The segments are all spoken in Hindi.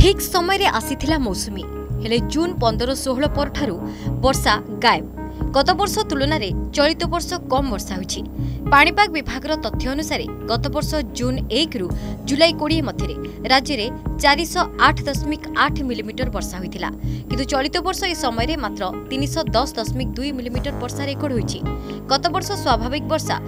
ठीक समय रे आसीथिला मौसुमी हेले जून 15-16 पर ठारू वर्षा गायब। गत वर्ष तुलन में चलित वर्ष कम वर्षा होइछि। पाणीपाग विभाग तथ्य अनुसार गत वर्ष जून 1 रु जुलाई 20 मध्य राज्य में 408.8 मिलीमीटर वर्षा होइथिला, किंतु चलित वर्ष ए समय मात्र 310.2 मिलीमीटर वर्षा रेकर्ड होइछि। गत वर्ष स्वाभाविक वर्षा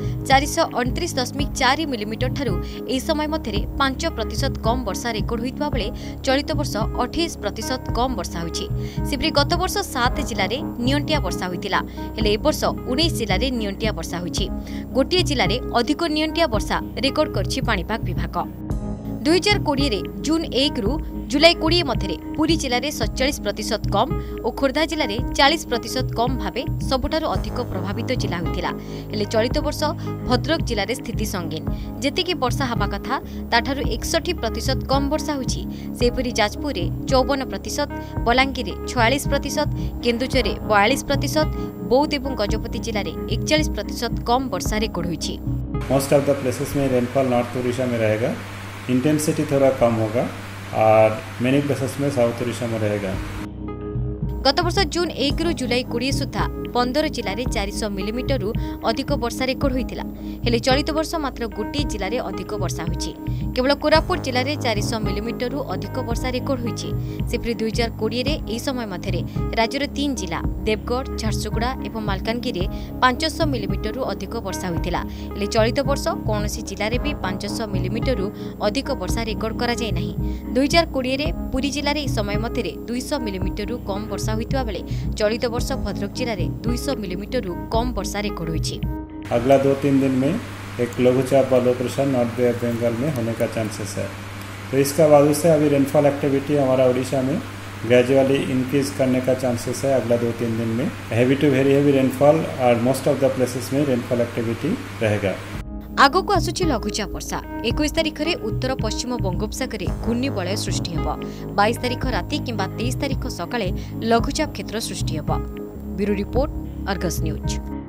429.4 मिलीमीटर ठारू ए समय मध्य 5% कम वर्षा रेकर्ड होइतबा बेले चलित वर्ष 28% कम वर्षा होइछि। सेपरि गत वर्ष 7 जिल्ला रे नियंटिया वर्षा होइतिला, हेले ए वर्ष 19 जिल्ला रे नियंटिया वर्षा होइछि। गोटे जिल्ला रे अधिक नियंटिया वर्षा रेकर्ड करछि पाणीपाग विभाग। 2020 रे जून 1 रु जुलाई 20 मध्य पुरी जिले में 47% कम और खोर्धा जिले में 40% कम भावे सबुठारु अधिक प्रभावित जिला होइतिला। हेले चलित वर्ष भद्रक जिले में स्थिति संगीन, जेतिकी वर्षा हवा कथा ताठारु 61% कम वर्षा होइछि। सेपरि जाजपुर में 54%, बलांगीर 46%, केन्दुझर 42%, बौद्ध और गजपति जिले में 41% कम वर्षा रिकॉर्ड होइछि। मोस्ट ऑफ द प्लेसेस में रेनफॉल नॉर्थ ओडिशा में रहेगा, इंटेंसिटी थोड़ा कम होगा और मेनी प्लेसेस में साउथ ओडिशा में रहेगा। गत वर्ष जून 1 रु जुलाई 20 सुधा 15 जिले में 400 मिलीमीटर रु अधिक वर्षा रेकर्ड होइतिला, हेले चलित वर्ष मात्र गोटे जिले में अधिक वर्षा होइछि। केवल कोरापुट जिले में 400 मिलीमीटर रु अधिक वर्षा रेकर्ड होइछि। सेपरि 2020 रे एही समय मध्य राज्यर 3 जिला देवगढ़, झारसुगुड़ा और मालकानगिरी 500 मिलीमीटर रु अधिक वर्षा होइतिला, हेले चलित वर्ष कौनसी जिले में भी 500 मिलीमीटर रु अधिक वर्षा रेकर्ड करा जाय नाही। 2020 रे पुरी जिले में समय मध्य 200 मिलीमीटर रु कम वर्षा होइतबा बेले चलित वर्ष भद्रक जिले में 200 मिलीमीटर रु कम वर्षा रेकर्ड होइछि। अगला 2-3 दिन में एक लघुचाप low pressure north bay of Bengal में होने का चांसेस है, तो इसका वजह से अभी रेनफॉल एक्टिविटी हमारा उड़ीसा में ग्रेजुअली इंक्रीज करने का चांसेस है। अगला 2-3 दिन में heavy to very heavy rainfall और मोस्ट ऑफ द प्लेसेस में रेनफॉल एक्टिविटी रहेगा। आगो को आसुची लघुचाप वर्षा 21 तारिख में उत्तर पश्चिम बंगोपसागर घूर्णिबलय सृष्टि हेबो। 22 तारिख राति किंबा 23 तारिख सकाळे लघुचाप क्षेत्र सृष्टि हेबो। Bureau report, Argus news.